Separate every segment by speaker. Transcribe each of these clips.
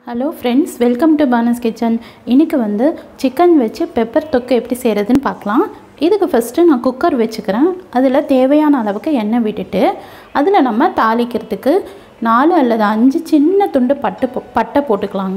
Speaker 1: Hello friends, welcome to பானஸ் kitchen. இன்றைக்கி வந்து சிக்கன் வச்சு பெப்பர் தொக்கு எப்படி செய்கிறதுன்னு பார்க்கலாம். இதுக்கு ஃபஸ்ட்டு நான் குக்கர் வச்சுக்கிறேன். அதில் தேவையான அளவுக்கு எண்ணெய் விட்டுட்டு அதில் நம்ம தாளிக்கிறதுக்கு 4 அல்லது 5 சின்ன துண்டு பட்டை போட்டுக்கலாங்க.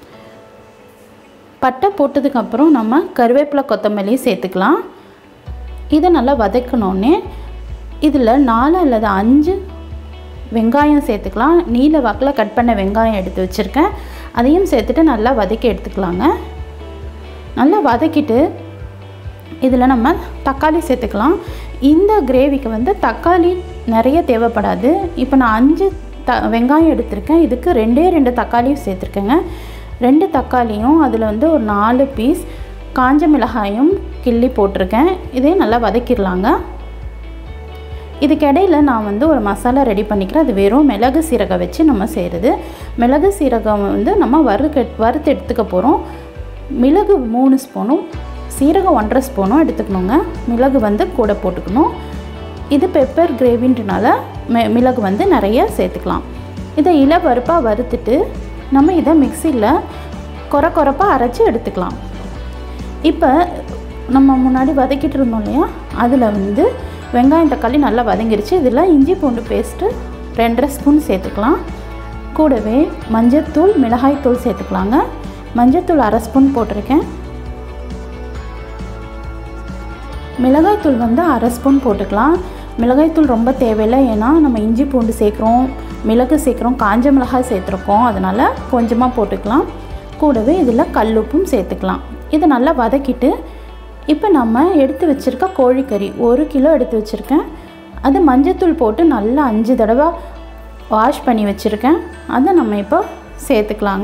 Speaker 1: பட்டை போட்டதுக்கப்புறம் நம்ம கருவேப்பிலை கொத்தமல்லி சேர்த்துக்கலாம். இதை நல்லா வதக்கணுன்னே இதில் 4 அல்லது 5 வெங்காயம் சேர்த்துக்கலாம். நீல வாக்கில் கட் பண்ண வெங்காயம் எடுத்து வச்சுருக்கேன். அதையும் சேர்த்துட்டு நல்லா வதக்கி எடுத்துக்கலாங்க. நல்லா வதக்கிட்டு இதில் நம்ம தக்காளி சேர்த்துக்கலாம். இந்த கிரேவிக்கு வந்து தக்காளி நிறைய தேவைப்படாது. இப்போ நான் 5 வெங்காயம் எடுத்திருக்கேன். இதுக்கு 2 தக்காளியும் சேர்த்துருக்கேங்க. 2 தக்காளியும் அதில் வந்து ஒரு 4 பீஸ் காஞ்ச மிளகாயும் கிள்ளி போட்டிருக்கேன். இதையும் நல்லா வதக்கிடலாங்க. இதுக்கு இடையில் நான் வந்து ஒரு மசாலா ரெடி பண்ணிக்கிறேன். அது வெறும் மிளகு சீரகம் வச்சு நம்ம செய்கிறது. மிளகு சீரகம் வந்து நம்ம வறுத்து எடுத்துக்க போகிறோம். மிளகு 3 ஸ்பூனும் சீரகம் 1.5 ஸ்பூனும் எடுத்துக்கணுங்க. மிளகு வந்து கூட போட்டுக்கணும். இது பெப்பர் கிரேவின்றனால மிளகு வந்து நிறைய சேர்த்துக்கலாம். இதை இளவறுப்பாக வறுத்துட்டு நம்ம இதை மிக்சியில் கொரப்பாக அரைச்சி எடுத்துக்கலாம். இப்போ நம்ம முன்னாடி வதக்கிட்டு இருந்தோம் இல்லையா, அதில் வந்து வெங்காயம் தக்காளி நல்லா வதங்கிருச்சு. இதில் இஞ்சி பூண்டு பேஸ்ட்டு 2.5 ஸ்பூன் சேர்த்துக்கலாம். கூடவே மஞ்சத்தூள் மிளகாய்த்தூள் சேர்த்துக்கலாங்க. மஞ்சத்தூள் 1/2 ஸ்பூன் போட்டிருக்கேன். மிளகாய்த்தூள் வந்து 1/2 ஸ்பூன் போட்டுக்கலாம். மிளகாய்த்தூள் ரொம்ப தேவையில்லை, ஏன்னா நம்ம இஞ்சி பூண்டு சேர்க்குறோம், மிளகு சேர்க்குறோம், காஞ்ச மிளகாய் சேர்த்துருக்கோம். அதனால் கொஞ்சமாக போட்டுக்கலாம். கூடவே இதில் கல்லுப்பும் சேர்த்துக்கலாம். இதை நல்லா வதக்கிட்டு இப்போ நம்ம எடுத்து வச்சுருக்க கோழிக்கறி 1 கிலோ எடுத்து வச்சுருக்கேன். அது மஞ்சத்தூள் போட்டு நல்லா 5 தடவை வாஷ் பண்ணி வச்சுருக்கேன். அதை நம்ம இப்போ சேர்த்துக்கலாங்க.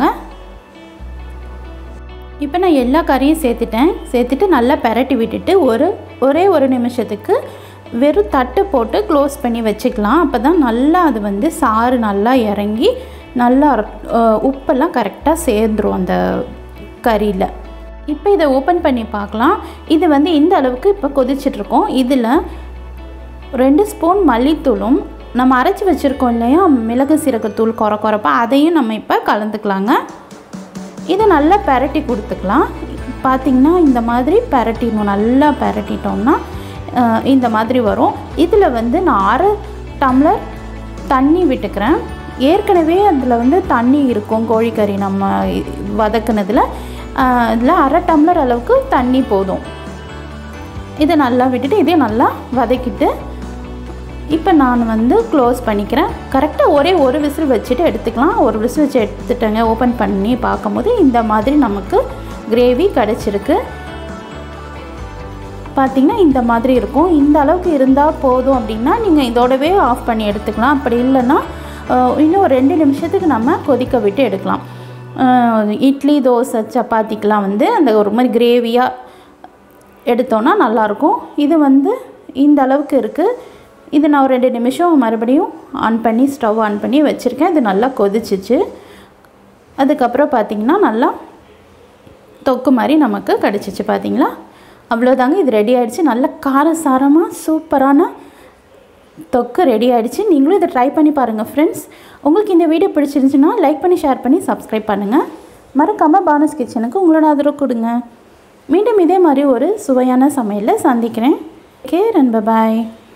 Speaker 1: இப்போ நான் எல்லா கறியும் சேர்த்துட்டு நல்லா பெரட்டி விட்டுட்டு ஒரே ஒரு நிமிஷத்துக்கு வெறும் தட்டு போட்டு க்ளோஸ் பண்ணி வச்சுக்கலாம். அப்போ தான் நல்லா அது வந்து சாறு நல்லா இறங்கி நல்லா உப்பெல்லாம் கரெக்டாக சேர்ந்துரும் அந்த கறியில். இப்போ இதை ஓப்பன் பண்ணி பார்க்கலாம். இது வந்து இந்த அளவுக்கு இப்போ கொதிச்சிட்ருக்கோம். இதில் 2 ஸ்பூன் மல்லித்தூளும் நம்ம அரைச்சி வச்சுருக்கோம் இல்லையா மிளகு சீரகத்தூள் கொரப்பாக, அதையும் நம்ம இப்போ கலந்துக்கலாங்க. இதை நல்லா பெரட்டி கொடுத்துக்கலாம். பார்த்திங்கன்னா இந்த மாதிரி பெரட்டிடணும். நல்லா பெரட்டிட்டோம்னா இந்த மாதிரி வரும். இதில் வந்து நான் 1/2 டம்ளர் தண்ணி விட்டுக்கிறேன். ஏற்கனவே அதில் வந்து தண்ணி இருக்கும் கோழிக்கறி நம்ம வதக்குனதில். இதில் 1/2 டம்ளர் அளவுக்கு தண்ணி போதும். இதை நல்லா விட்டுட்டு இதையும் நல்லா வதக்கிட்டு இப்போ நான் வந்து க்ளோஸ் பண்ணிக்கிறேன். கரெக்டாக ஒரே ஒரு விசில் வச்சுட்டு எடுத்துக்கலாம். ஒரு விசில் வச்சு எடுத்துட்டேங்க. ஓப்பன் பண்ணி பார்க்கும்போது இந்த மாதிரி நமக்கு கிரேவி கிடச்சிருக்கு. பார்த்திங்கன்னா இந்த மாதிரி இருக்கும். இந்த அளவுக்கு இருந்தால் போதும் அப்படின்னா நீங்கள் இதோடவே ஆஃப் பண்ணி எடுத்துக்கலாம். அப்படி இல்லைன்னா இன்னும் 2 நிமிஷத்துக்கு நம்ம கொதிக்க விட்டு எடுக்கலாம். இட்லி தோசை சப்பாத்திக்கெலாம் வந்து அந்த ஒரு மாதிரி கிரேவியாக எடுத்தோன்னா நல்லாயிருக்கும். இது வந்து இந்த அளவுக்கு இருக்குது. இது நான் ஒரு 2 நிமிஷம் மறுபடியும் ஸ்டவ் ஆன் பண்ணி வச்சுருக்கேன். இது நல்லா கொதிச்சிச்சு. அதுக்கப்புறம் பார்த்திங்கன்னா நல்லா தொக்கு மாதிரி நமக்கு கிடச்சிச்சு. பார்த்திங்களா, அவ்வளோதாங்க. இது ரெடி ஆகிடுச்சு. நல்ல காரசாரமாக சூப்பரான தொக்கு ரெடி ஆகிடுச்சு. நீங்களும் இதை ட்ரை பண்ணி பாருங்கள் ஃப்ரெண்ட்ஸ். உங்களுக்கு இந்த வீடியோ பிடிச்சிருந்துச்சுன்னா லைக் பண்ணி ஷேர் பண்ணி சப்ஸ்கிரைப் பண்ணுங்கள். மறக்காமல் பானஸ் கிச்சனுக்கு உங்களோட ஆதரவு கொடுங்க. மீண்டும் இதே மாதிரி ஒரு சுவையான சமையலில் சந்திக்கிறேன். Care and by.